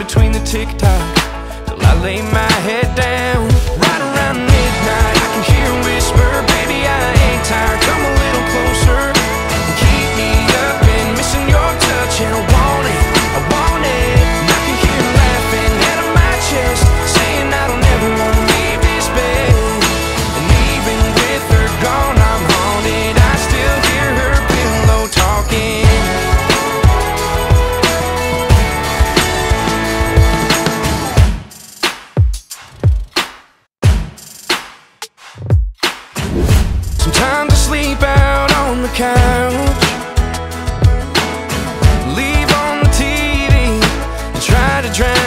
between the tick-tock till I lay my head down. Right around midnight I can hear a whisper, baby I ain't tired, come a little closer and keep me up and missing your touch. And I want it, and I can hear her laughing out of my chest, saying I don't ever want to leave this bed. And even with her gone I'm haunted, I still hear her pillow talking. Sometimes I sleep out on the couch, leave on the TV and try to drown